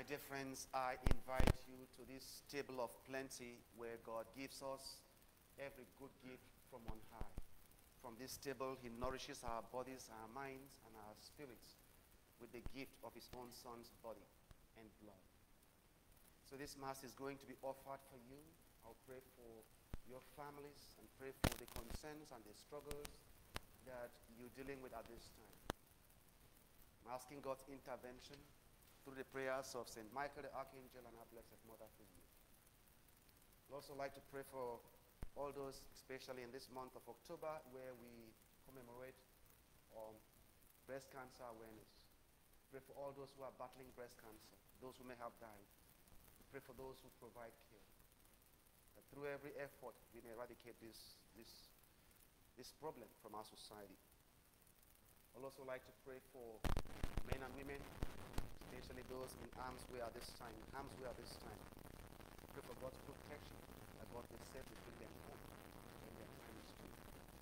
My dear friends, I invite you to this table of plenty where God gives us every good gift from on high. From this table, he nourishes our bodies, our minds, and our spirits with the gift of his own son's body and blood. So this Mass is going to be offered for you. I'll pray for your families and pray for the concerns and the struggles that you're dealing with at this time. I'm asking God's intervention through the prayers of St. Michael the Archangel and our Blessed Mother for you. I'd also like to pray for all those, especially in this month of October, where we commemorate breast cancer awareness. Pray for all those who are battling breast cancer, those who may have died. Pray for those who provide care. That through every effort, we may eradicate this problem from our society. I'd also like to pray for men and women, especially those in harm's way at this time. Pray for God's protection, that God will safely bring them home when their time is due.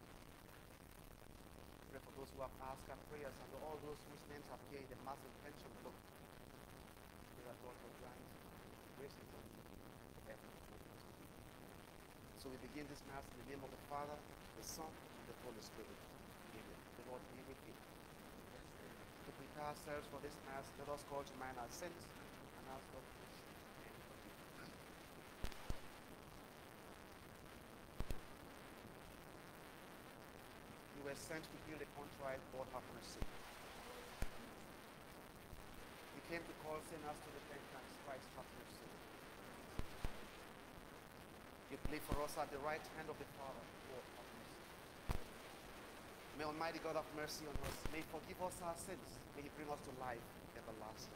Pray for those who have asked our prayers and all those whose names appear in the massive pension book. Pray that God will grant grace and mercy for every one. So we begin this Mass in the name of the Father, the Son, and the Holy Spirit. Amen. The Lord be with you. To prepare ourselves for this Mass, let us call to mind our sins and ask God to forgive. You were sent to heal the contrite, Lord have mercy. You came to call sinners to repentance, Christ have mercy. You plead for us at the right hand of the Father, Lord have mercy. May Almighty God have mercy on us. May he forgive us our sins. May he bring us to life everlasting.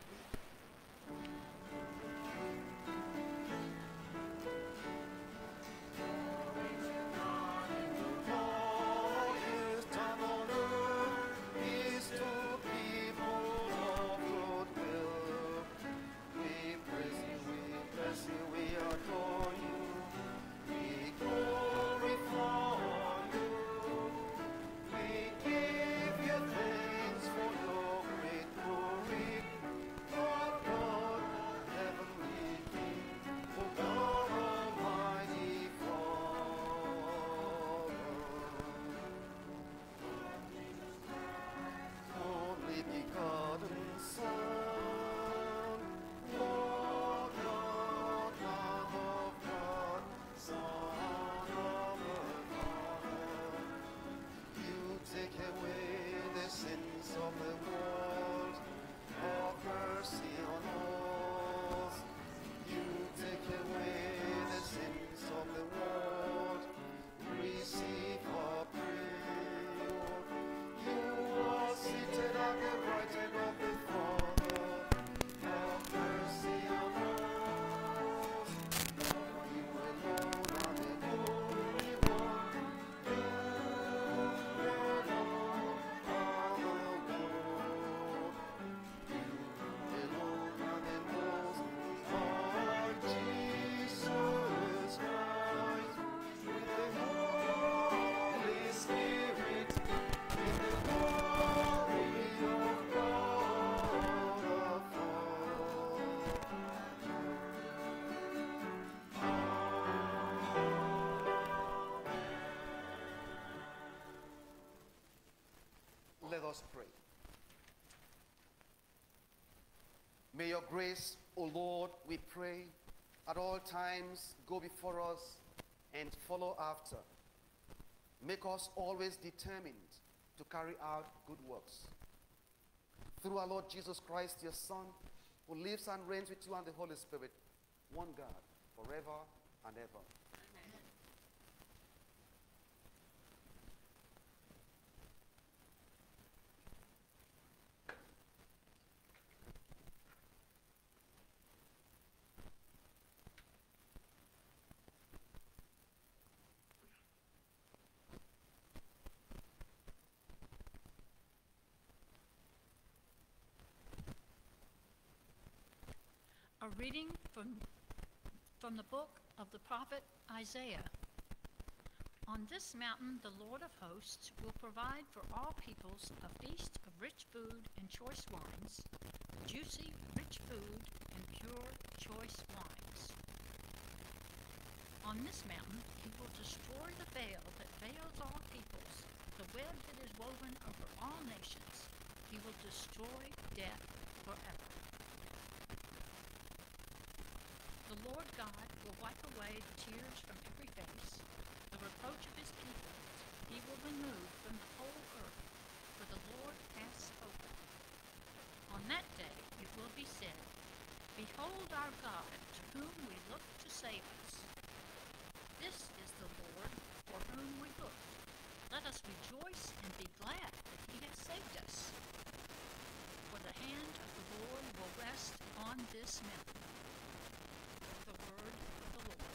Let us pray. May your grace, O Lord, we pray, at all times go before us and follow after. Make us always determined to carry out good works. Through our Lord Jesus Christ, your Son, who lives and reigns with you and the Holy Spirit, one God, forever and ever. Amen. A reading from the book of the prophet Isaiah. On this mountain the Lord of hosts will provide for all peoples a feast of rich food and choice wines, juicy, rich food and pure, choice wines. On this mountain he will destroy the veil that veils all peoples, the web that is woven over all nations. He will destroy death forever. The Lord God will wipe away the tears from every face. The reproach of his people he will remove from the whole earth, for the Lord has spoken. On that day it will be said, Behold our God, to whom we look to save us. This is the Lord, for whom we look. Let us rejoice and be glad that he has saved us. For the hand of the Lord will rest on this mountain. The word of the Lord.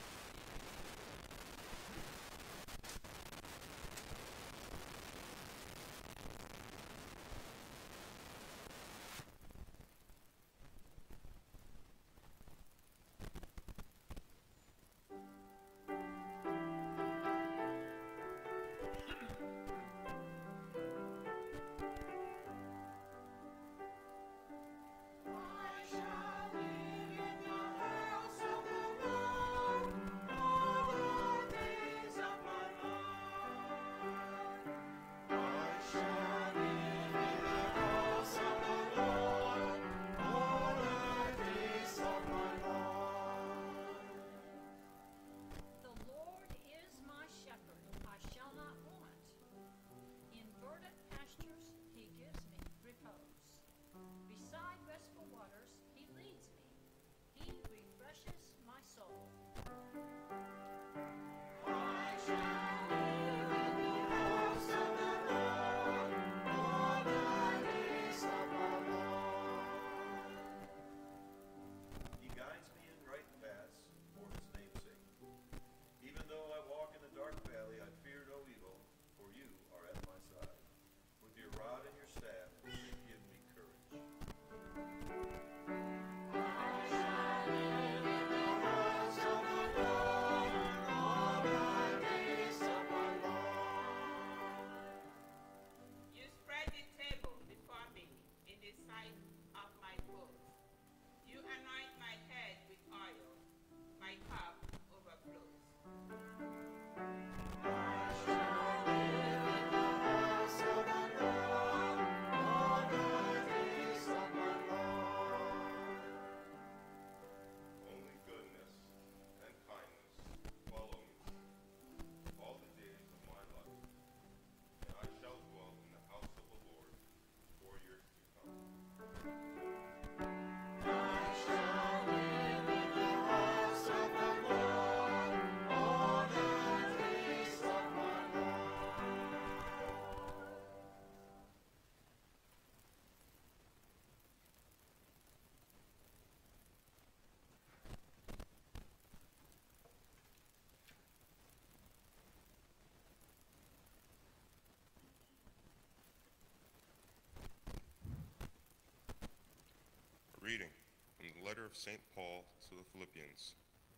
Reading from the letter of St. Paul to the Philippians.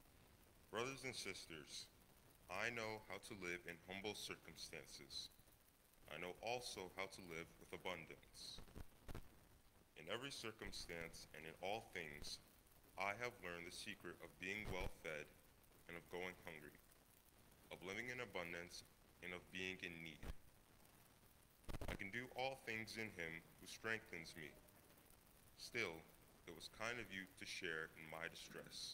Brothers and sisters, I know how to live in humble circumstances. I know also how to live with abundance. In every circumstance and in all things, I have learned the secret of being well fed and of going hungry, of living in abundance and of being in need. I can do all things in him who strengthens me. Still, it was kind of you to share in my distress.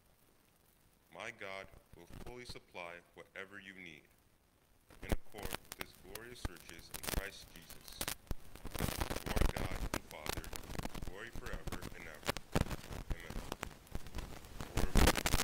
My God will fully supply whatever you need, in accord with his glorious riches in Christ Jesus. To our God and Father, glory forever and ever. Amen. Word of the Lord.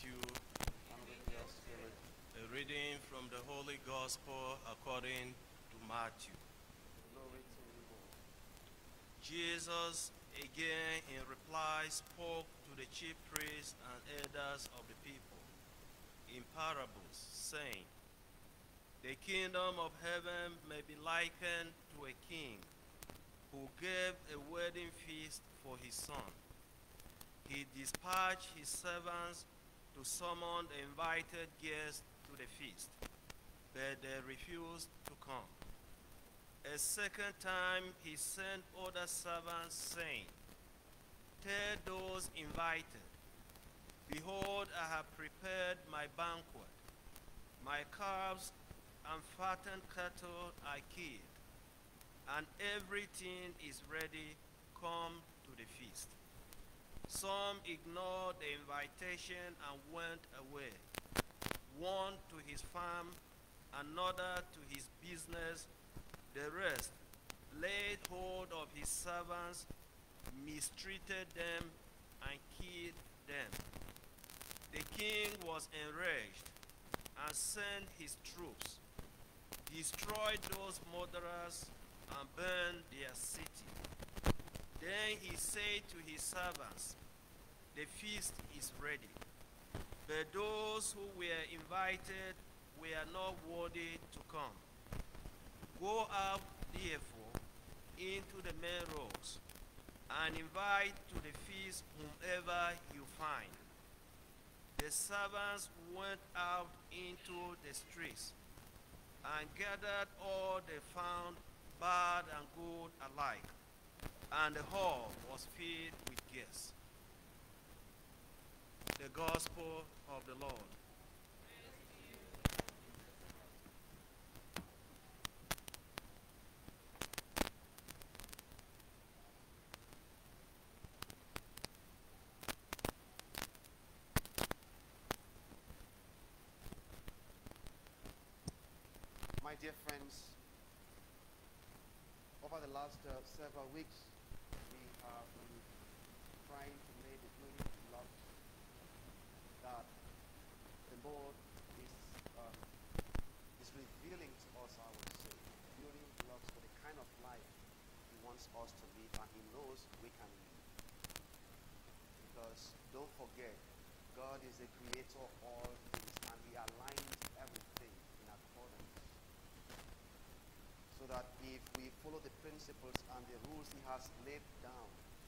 you. and with your spirit. A reading from the Holy Gospel according to Matthew. Glory to you, Lord. Jesus, again in reply, spoke to the chief priests and elders of the people in parables, saying, "The kingdom of heaven may be likened to a king who gave a wedding feast for his son. He dispatched his servants to summon the invited guests to the feast, but they refused to come. A second time he sent other servants, saying, 'Tell those invited, behold, I have prepared my banquet. My calves and fattened cattle are killed, and everything is ready. Come to the feast.' Some ignored the invitation and went away, one to his farm, another to his business. The rest laid hold of his servants, mistreated them, and killed them. The king was enraged and sent his troops, destroyed those murderers, and burned their city. Then he said to his servants, 'The feast is ready, but those who were invited were not worthy to come. Go out, therefore, into the main roads, and invite to the feast whomever you find.' The servants went out into the streets and gathered all they found, bad and good alike, and the hall was filled with guests." The Gospel of the Lord. My dear friends, over the last several weeks, we have been trying to lay the building blocks that the Lord is revealing to us, I would say, building blocks for the kind of life He wants us to live, and He knows we can live. Because don't forget, God is the creator of all things, and He aligns everything in accordance. So that if we follow the principles and the rules He has laid down,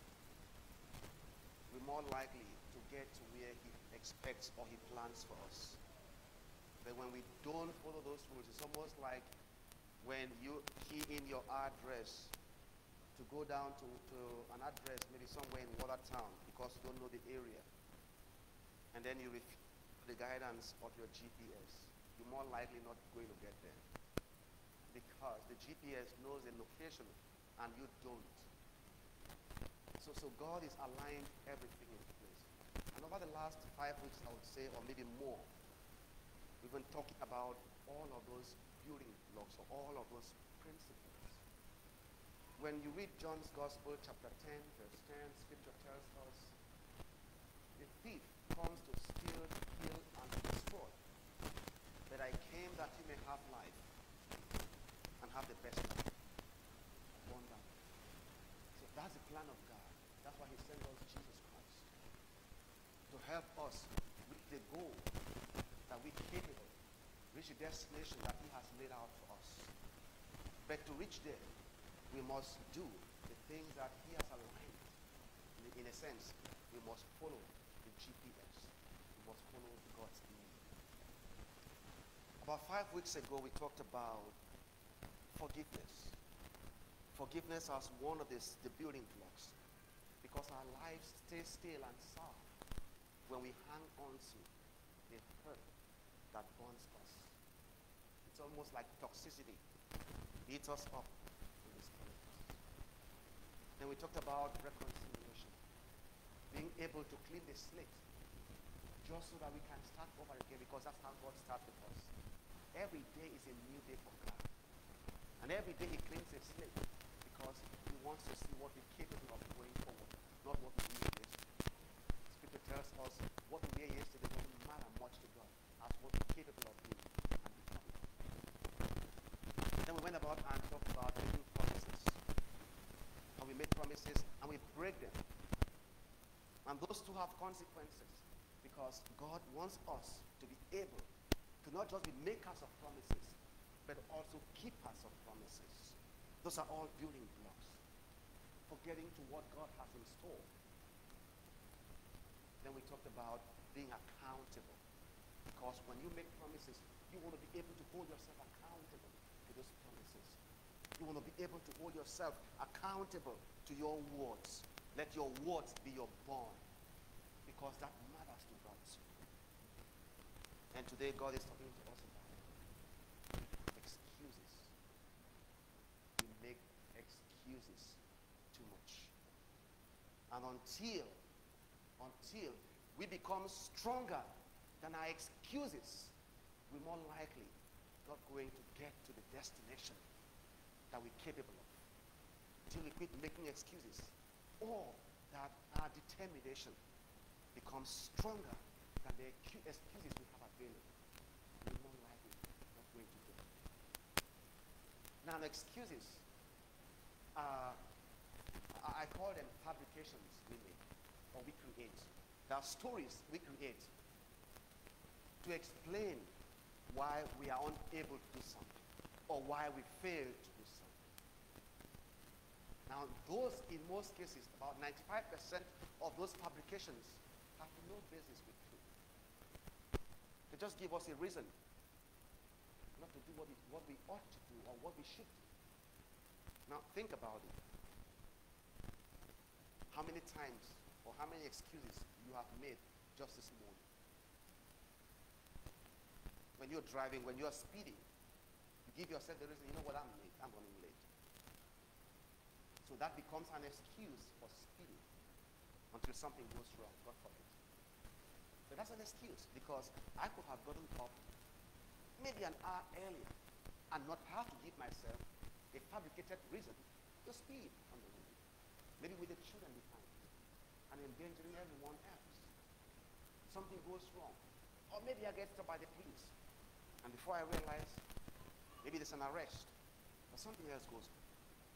we're more likely to get to where He expects or He plans for us. But when we don't follow those rules, it's almost like when you key in your address to go down to an address maybe somewhere in Watertown because you don't know the area, and then you refuse the guidance of your GPS, you're more likely not going to get there, because the GPS knows the location and you don't. So God is aligned everything in place. And over the last 5 weeks, I would say, or maybe more, we've been talking about all of those building blocks, or all of those principles. When you read John's Gospel, chapter 10, verse 10, Scripture tells us, "The thief comes to steal, kill, and destroy. But I came that you may have life, and have the best life, abundantly." So that's the plan of God. That's why He sent us Jesus Christ, to help us reach the goal that we're capable, reach the destination that He has laid out for us. But to reach there, we must do the things that He has aligned. In a sense, we must follow the GPS. We must follow God's lead. About 5 weeks ago, we talked about forgiveness. Forgiveness as one of the building blocks, because our lives stay still and sour when we hang on to the hurt that burns us. It's almost like toxicity. It eats us up in this place. Then we talked about reconciliation, being able to clean the slate, just so that we can start over again, because that's how God starts with us. Every day is a new day for God. And every day He cleans the slate, because He wants to see what we're capable of going forward, not what we did yesterday. Scripture tells us what we did yesterday doesn't much to God as what we're capable of doing and becoming. Then we went about and talked about making promises. And we made promises and we break them. And those two have consequences, because God wants us to be able to not just be makers of promises, but also keepers of promises. Those are all building blocks for getting to what God has in store. Then we talked about being accountable, because when you make promises, you want to be able to hold yourself accountable to those promises. You want to be able to hold yourself accountable to your words. Let your words be your bond, because that matters to God too. And today God is talking to us about excuses. We make excuses too much. And until we become stronger than our excuses, we're more likely not going to get to the destination that we're capable of. Until we quit making excuses, or that our determination becomes stronger than the excuses we have available, we're more likely not going to get it. Now, excuses, I call them fabrications we make, or we create. There are stories we create to explain why we are unable to do something, or why we fail to do something. Now, those, in most cases, about 95% of those fabrications have no basis with truth. They just give us a reason not to do what we ought to do, or what we should do. Now, think about it. How many times, or how many excuses you have made just this morning? When you're driving, when you're speeding, you give yourself the reason, you know what, I'm late, I'm running late. So that becomes an excuse for speeding until something goes wrong, God forbid. But that's an excuse, because I could have gotten up maybe an hour earlier and not have to give myself a fabricated reason to speed on the road. Maybe with the children behind me and endangering everyone else. Something goes wrong. Or maybe I get stopped by the police, and before I realize, maybe there's an arrest, or something else goes on.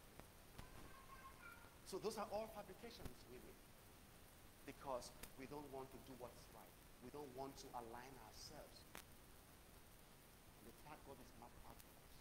So those are all fabrications we make, because we don't want to do what's right. We don't want to align ourselves with the fact God is mapped out for us.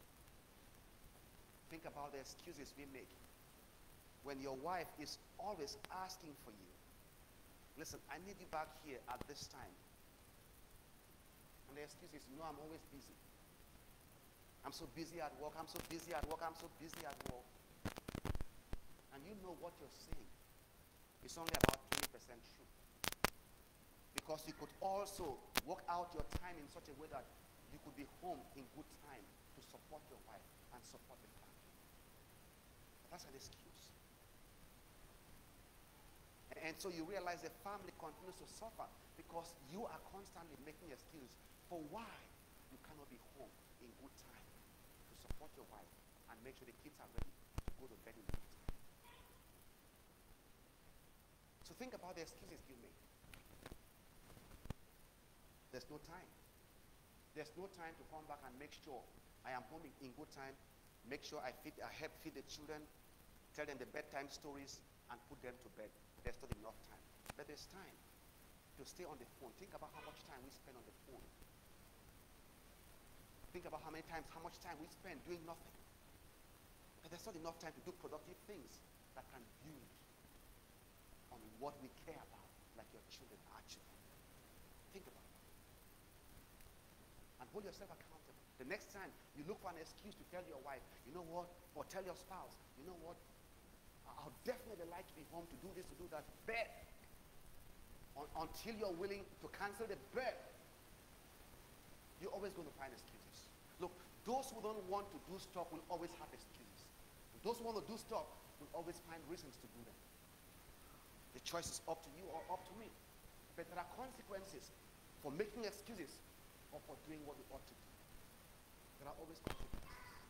Think about the excuses we make. When your wife is always asking for you, listen, I need you back here at this time. And the excuse is, I'm always busy. I'm so busy at work, I'm so busy at work, I'm so busy at work. And you know what you're saying is only about 20% true. Because you could also work out your time in such a way that you could be home in good time to support your wife and support the family. That's an excuse. And so you realize the family continues to suffer because you are constantly making excuses for why you cannot be home in good time to support your wife and make sure the kids are ready to go to bed in good time. So think about the excuses you make. There's no time. There's no time to come back and make sure I am home in good time, make sure I help feed the children, tell them the bedtime stories, and put them to bed. There's not enough time. But there's time to stay on the phone. Think about how much time we spend on the phone. Think about how much time we spend doing nothing. But there's not enough time to do productive things that can build on what we care about, like your children, our children. Think about it. And hold yourself accountable. The next time you look for an excuse to tell your wife, you know what, or tell your spouse, you know what, I'll definitely like to be home to do this, to do that, but until you're willing to cancel the bet, you're always going to find excuses. Look, those who don't want to do stuff will always have excuses. Those who want to do stuff will always find reasons to do them. The choice is up to you or up to me. But there are consequences for making excuses or for doing what we ought to do. There are always consequences.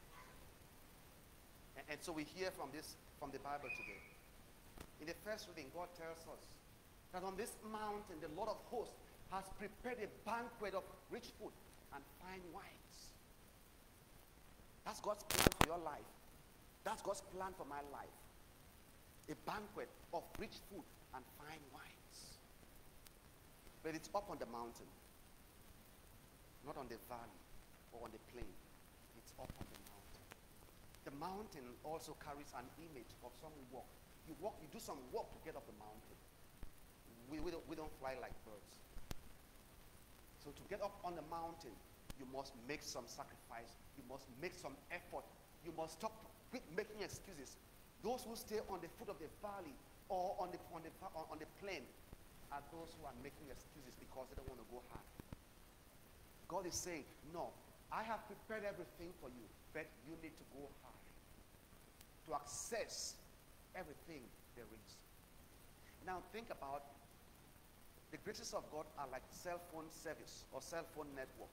And so we hear from the Bible today. In the first reading, God tells us that on this mountain, the Lord of hosts has prepared a banquet of rich food and fine wines. That's God's plan for your life. That's God's plan for my life. A banquet of rich food and fine wines. But it's up on the mountain, not on the valley or on the plain. It's up on the mountain. The mountain also carries an image of some walk. You do some walk to get up the mountain. We don't fly like birds. So to get up on the mountain, you must make some sacrifice. You must make some effort. You must quit making excuses. Those who stay on the foot of the valley or on the plain are those who are making excuses because they don't want to go high. God is saying, no, I have prepared everything for you, but you need to go high to access everything there is. Now think about the graces of God are like cell phone service or cell phone network.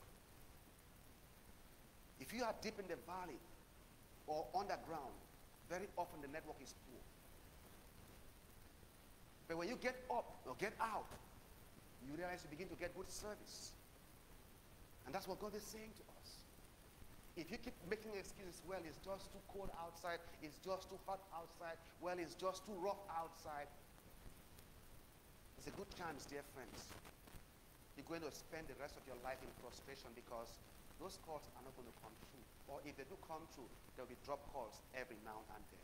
If you are deep in the valley or underground, very often the network is poor. But when you get up or get out, you realize you begin to get good service. And that's what God is saying to us. If you keep making excuses, well, it's just too cold outside, it's just too hot outside, well, it's just too rough outside, there's a good chance, dear friends, you're going to spend the rest of your life in frustration because those calls are not going to come true. Or if they do come true, there will be drop calls every now and then.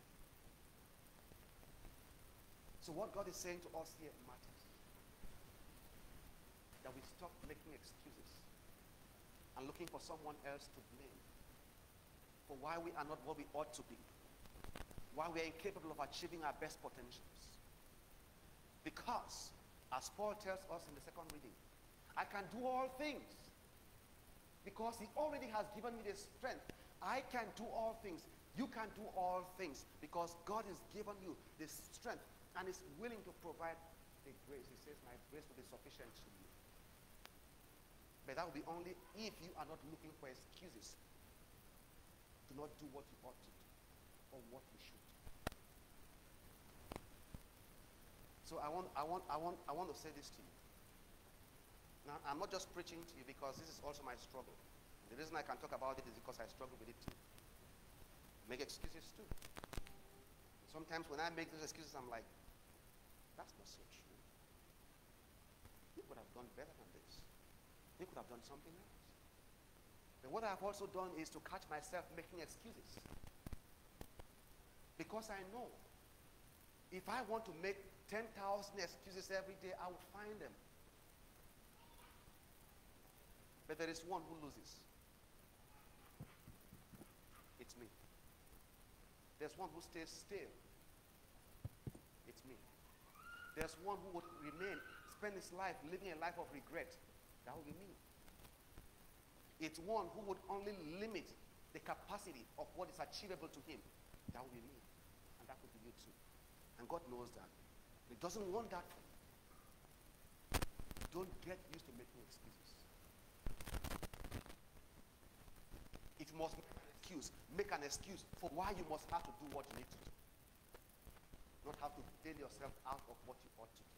So what God is saying to us here matters. That we stop making excuses and looking for someone else to blame for why we are not what we ought to be, why we are incapable of achieving our best potentials. Because, as Paul tells us in the second reading, I can do all things because he already has given me the strength. I can do all things. You can do all things because God has given you the strength and is willing to provide the grace. He says, my grace will be sufficient to you. But that will be only if you are not looking for excuses to not do what you ought to do or what you should do. So I want to say this to you. Now, I'm not just preaching to you because this is also my struggle. The reason I can talk about it is because I struggle with it too. Make excuses too. Sometimes when I make those excuses, I'm like, that's not so true. You could have done better than this. You could have done something else. But what I've also done is to catch myself making excuses. Because I know if I want to make 10,000 excuses every day, I will find them. But there is one who loses. It's me. There's one who stays still. It's me. There's one who would spend his life living a life of regret. That will be me. It's one who would only limit the capacity of what is achievable to him. That will be me. And that will be you too. And God knows that. He doesn't want that for you. Don't get used to making excuses. If you must make an excuse for why you must have to do what you need to do. Not have to bail yourself out of what you ought to do.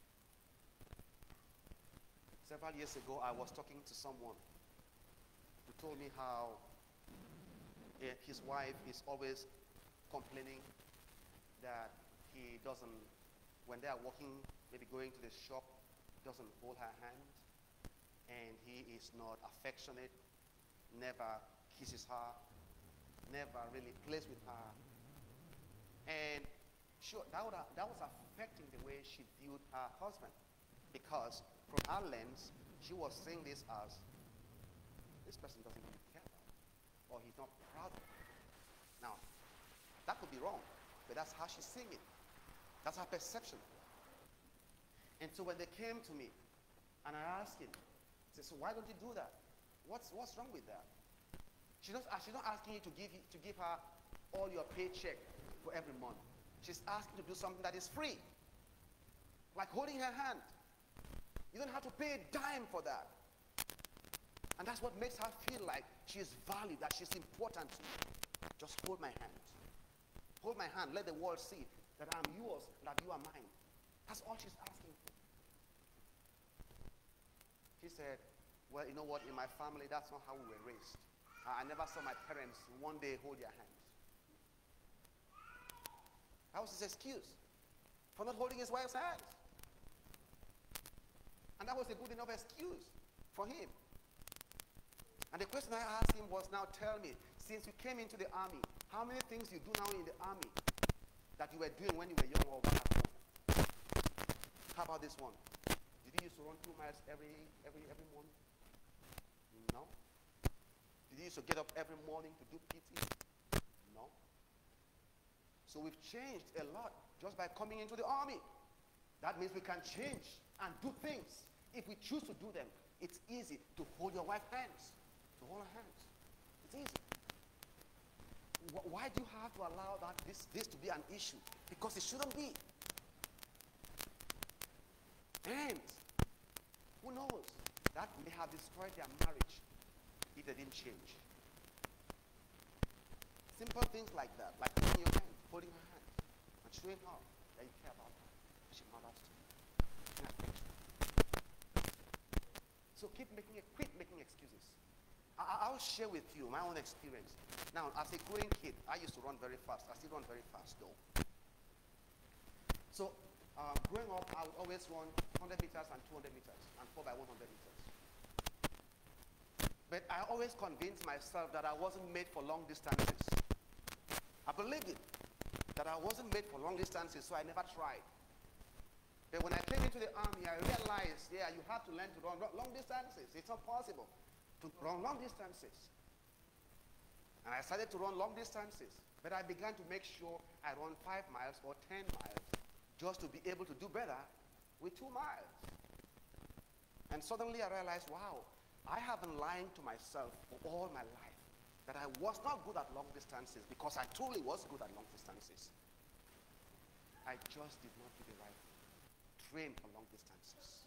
Several years ago, I was talking to someone who told me how his wife is always complaining that he doesn't, when they are walking, maybe going to the shop, doesn't hold her hand, and he is not affectionate, never kisses her, never really plays with her. And sure, that was affecting the way she viewed her husband, because from her lens, she was seeing this as, this person doesn't really care about me, or he's not proud of me. Now, that could be wrong, but that's how she's seeing it. That's her perception. And so when they came to me, and I asked him, I said, so why don't you do that? What's wrong with that? She's not asking you to give her all your paycheck for every month. She's asking you to do something that is free, like holding her hand. You don't have to pay a dime for that. And that's what makes her feel like she is valued, that she's important to you. Just hold my hand. Hold my hand. Let the world see that I'm yours, that you are mine. That's all she's asking for. said, well, you know what, in my family, that's not how we were raised. I never saw my parents one day hold their hands. That was his excuse for not holding his wife's hands. And that was a good enough excuse for him. And the question I asked him was, now tell me, since you came into the army, how many things you do now in the army that you were doing when you were young or back at home? How about this one? Did you used to run 2 miles every morning? No. Did you used to get up every morning to do PT? No. So we've changed a lot just by coming into the army. That means we can change and do things. If we choose to do them, it's easy to hold your wife's hands, to hold her hands. It's easy. Why do you have to allow this to be an issue? Because it shouldn't be. And who knows? That may have destroyed their marriage if they didn't change. Simple things like that, like holding her hand, and showing her that you care about her. She matters to you. So quit making excuses. I'll share with you my own experience. Now, as a growing kid, I used to run very fast. I still run very fast, though. So, growing up, I would always run 100 meters and 200 meters and 4x100 meters. But I always convinced myself that I wasn't made for long distances. I believed it, that I wasn't made for long distances, so I never tried. But when I came into the army, I realized, yeah, you have to learn to run long distances. It's not possible to run long distances. And I started to run long distances. But I began to make sure I run 5 miles or 10 miles just to be able to do better with 2 miles. And suddenly I realized, wow, I have been lying to myself for all my life that I was not good at long distances, because I truly was good at long distances. I just did not do the right thing. Train for long distances.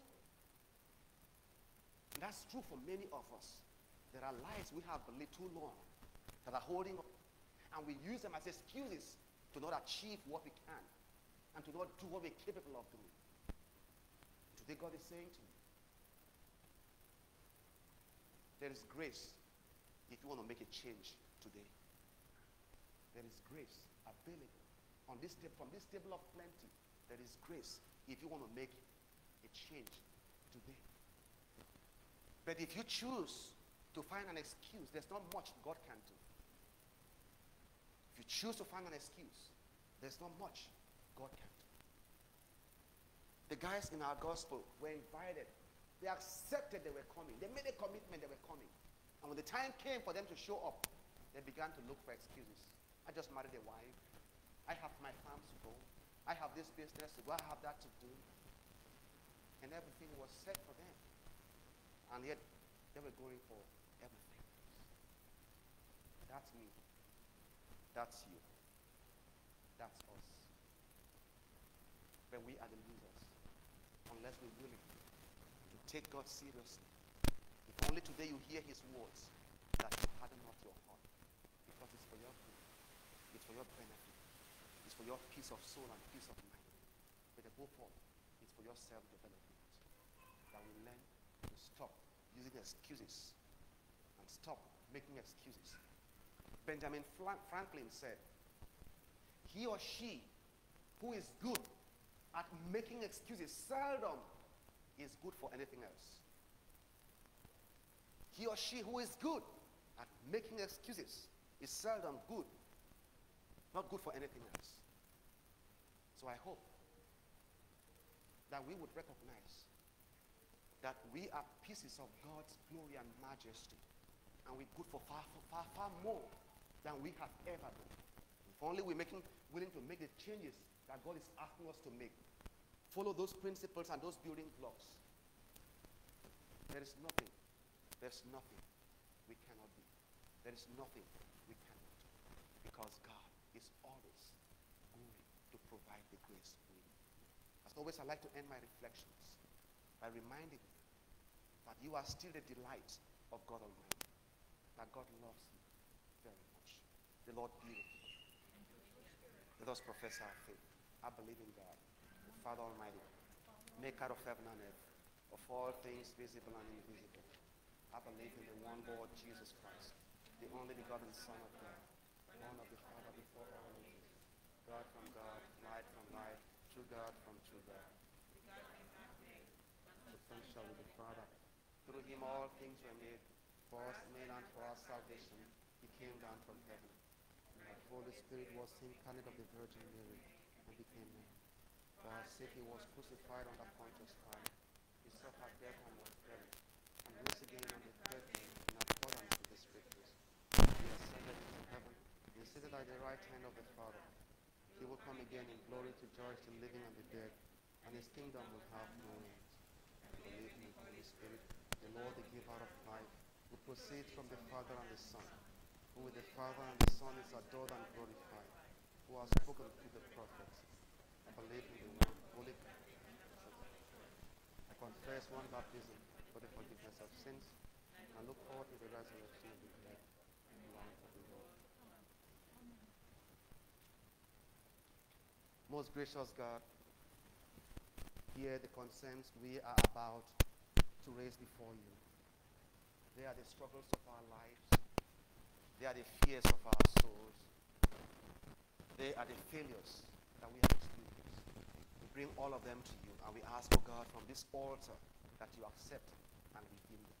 And that's true for many of us. There are lies we have believed too long that are holding up, and we use them as excuses to not achieve what we can and to not do what we're capable of doing. Today God is saying to you, there is grace if you want to make a change today. There is grace available on this from this table of plenty. There is grace if you want to make a change today. But if you choose to find an excuse, there's not much God can do. If you choose to find an excuse, there's not much God can do. The guys in our gospel were invited. They accepted they were coming. They made a commitment they were coming. And when the time came for them to show up, they began to look for excuses. I just married a wife. I have my farms to go. I have this business to go. I have that to do. And everything was set for them. And yet, they were going for everything. That's me. That's you. That's us. But we are the losers. Unless we're willing to take God seriously. If only today you hear his words, that you harden not your heart. Because it's for your good. It's for your benefit. It's for your peace of soul and peace of mind. But above all, it's for your self-development. That we learn to stop using excuses and stop making excuses. Benjamin Franklin said, he or she who is good at making excuses seldom is good for anything else. He or she who is good at making excuses is seldom good, not good for anything else. So I hope that we would recognize that we are pieces of God's glory and majesty, and we're good for far more than we have ever done. If only we're willing to make the changes that God is asking us to make. Follow those principles and those building blocks. There's nothing we cannot do. There is nothing we cannot do. Because God is always going to provide the grace we need. As always, I like to end my reflections by reminding you that you are still the delight of God Almighty. That God loves you very much. The Lord be with you. Let us profess our faith. I believe in God, the Father Almighty, maker of heaven and earth, of all things visible and invisible. I believe in the one Lord Jesus Christ, the only begotten Son of God, born of the Father before all ages, God from God, light from light, true God from true God. Essential with the Father. Through him all things were made, for us men and for our salvation. He came down from heaven. And the Holy Spirit was incarnate of the Virgin Mary and became man. For our sake he was crucified under Pontius Pilate. He suffered death and was buried, and rose again on the third day in accordance with the Scriptures. He ascended into heaven, and is seated at the right hand of the Father. He will come again in glory to judge the living and the dead, and his kingdom will have no end. I believe in the Holy Spirit, the Lord, the giver of life, who proceeds from the Father and the Son, who with the Father and the Son is adored and glorified, who has spoken through the prophets. I believe in the one Holy. I confess one baptism for the forgiveness of sins, and look forward to the resurrection of the dead and the life of the Lord. Most gracious God, hear the concerns we are about to raise before you. They are the struggles of our lives. They are the fears of our souls. They are the failures that we have experienced. We bring all of them to you, and we ask, oh God, from this altar that you accept and redeem them.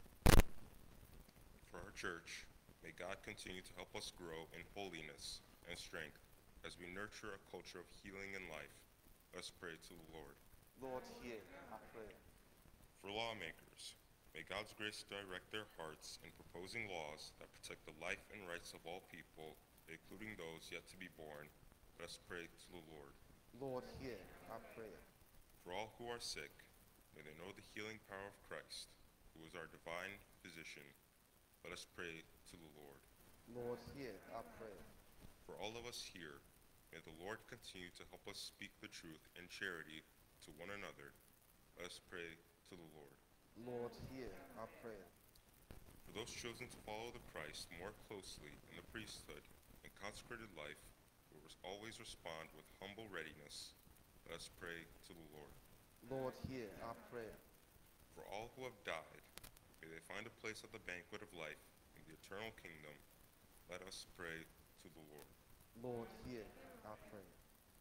For our church, may God continue to help us grow in holiness and strength as we nurture a culture of healing and life. Let's pray to the Lord. Lord, hear our prayer. For lawmakers, may God's grace direct their hearts in proposing laws that protect the life and rights of all people, including those yet to be born. Let's pray to the Lord. Lord, hear our prayer. For all who are sick, may they know the healing power of Christ, who is our divine physician. Let us pray to the Lord. Lord, hear our prayer. For all of us here, may the Lord continue to help us speak the truth in charity to one another. Let us pray to the Lord. Lord, hear our prayer. For those chosen to follow the Christ more closely in the priesthood and consecrated life, who always respond with humble readiness, let us pray to the Lord. Lord, hear our prayer. For all who have died, may they find a place at the banquet of life in the eternal kingdom. Let us pray to the Lord. Lord, hear our prayer.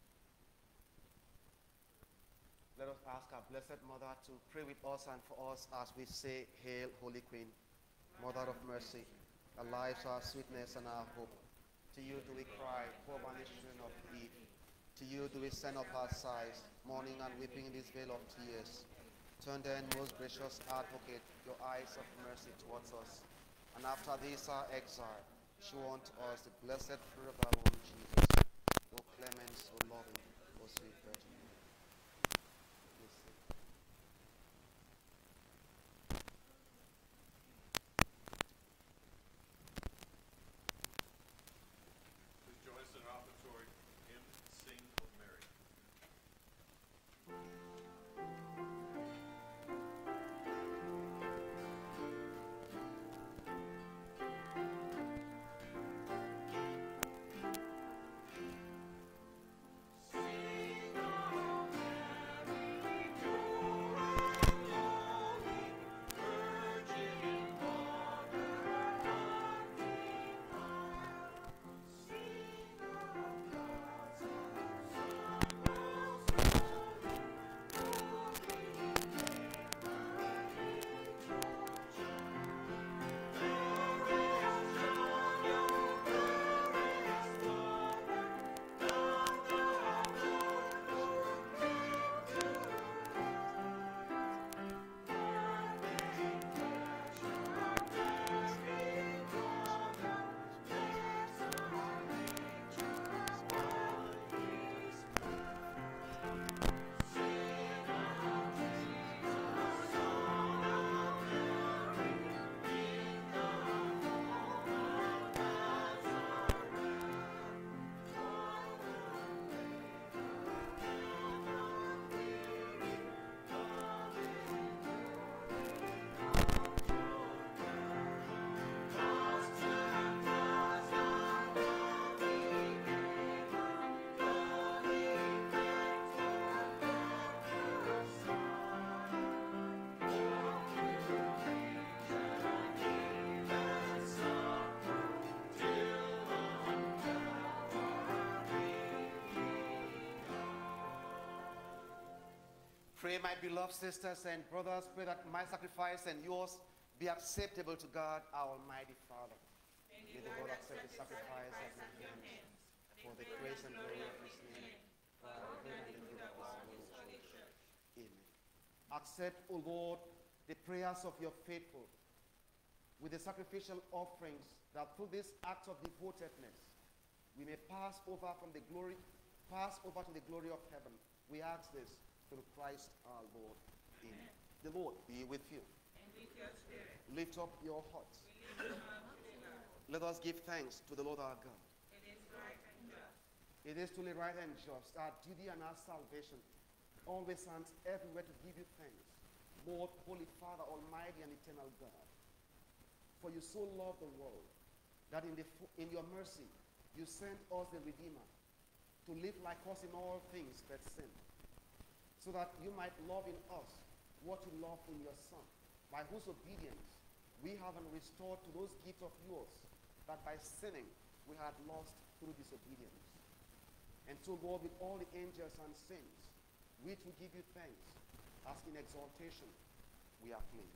Let us ask our Blessed Mother to pray with us and for us as we say, Hail, Holy Queen, Mother of Mercy, our lives, our sweetness, and our hope. To you do we cry, poor banished children of Eve. To you do we send up our sighs, mourning and weeping in this vale of tears. Turn then, most gracious Advocate, your eyes of mercy towards us, and after this our exile, show unto us the blessed fruit of our womb, Jesus. O clemens, O loving, O sweet Virgin Mary. Please sit. Please join us in our offertory hymn, Sing of Mary. Sing of Pray, my beloved sisters and brothers, pray that my sacrifice and yours be acceptable to God, our Almighty Father. May the Lord accept the sacrifice at my hands for the grace and glory of His name, for our good and the good of His holy church. Amen. Accept, O Lord, the prayers of your faithful with the sacrificial offerings, that through this act of devotedness we may pass over to the glory of heaven. We ask this through Christ our Lord. Amen. The Lord be with you. And with your spirit. Lift up your hearts. Let us give thanks to the Lord our God. It is right and just. It is truly right and just, our duty and our salvation, always and everywhere to give you thanks, Lord, Holy Father, Almighty and eternal God. For you so loved the world that in your mercy you sent us the Redeemer to live like us in all things but sin, so that you might love in us what you love in your Son, by whose obedience we have been restored to those gifts of yours that by sinning we had lost through disobedience. And so, Lord, with all the angels and saints, which we give you thanks, as in exaltation we are clean.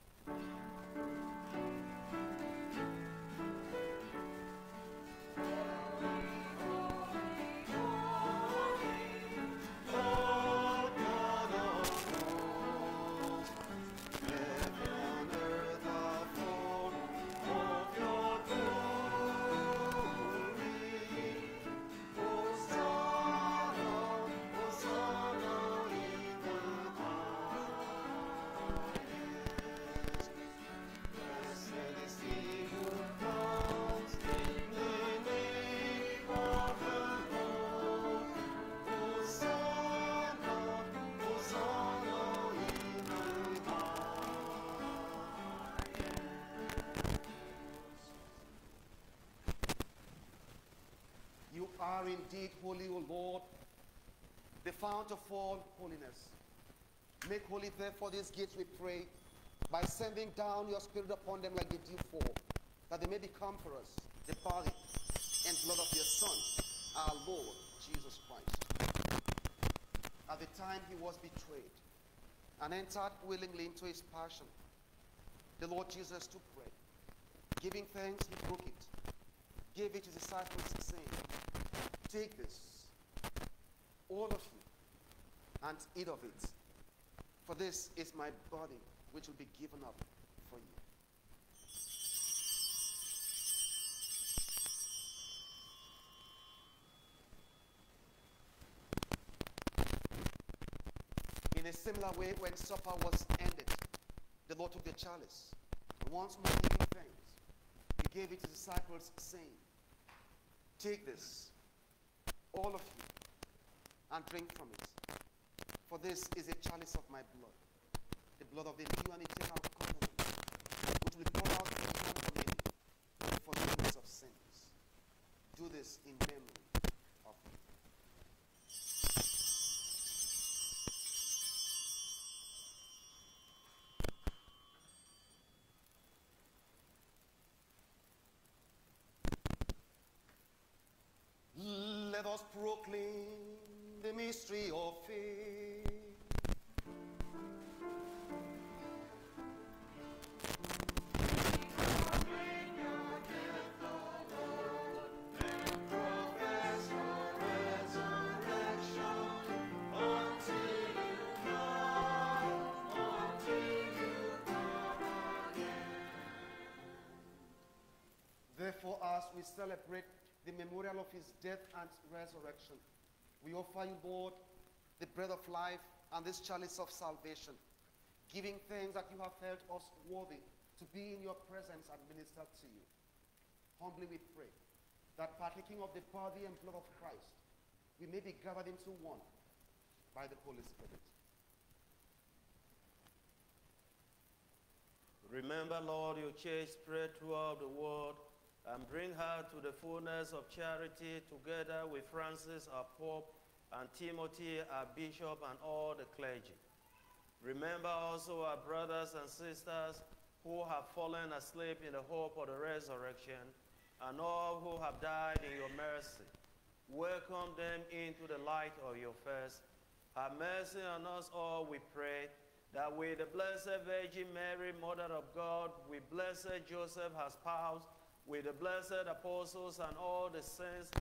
You are indeed holy, O Lord, the fount of all holiness. Make holy, therefore, these gifts, we pray, by sending down your Spirit upon them like the dewfall, that they may become for us the body and blood of your Son, our Lord Jesus Christ. At the time he was betrayed and entered willingly into his passion, the Lord Jesus took bread. Giving thanks, he broke it, gave it to his disciples, saying, "Take this, all of you, and eat of it, for this is my body, which will be given up for you." In a similar way, when supper was ended, the Lord took the chalice, and once more giving thanks, he gave it to his disciples, saying, "Take this, all of you, and drink from it. For this is a chalice of my blood, the blood of the new and eternal covenant, which will be poured out for you and for many for the forgiveness of sins. Do this in memory of me." Let us proclaim the mystery of faith. Therefore, as we celebrate the memorial of his death and resurrection, we offer you, Lord, the bread of life and this chalice of salvation, giving thanks that you have held us worthy to be in your presence and ministered to you. Humbly we pray that partaking of the body and blood of Christ, we may be gathered into one by the Holy Spirit. Remember, Lord, your church spread throughout the world, and bring her to the fullness of charity, together with Francis, our Pope, and Timothy, our Bishop, and all the clergy. Remember also our brothers and sisters who have fallen asleep in the hope of the resurrection, and all who have died in your mercy. Welcome them into the light of your face, Have mercy on us all, we pray, that with the Blessed Virgin Mary, Mother of God, with blessed Joseph, her spouse, with the blessed apostles and all the saints,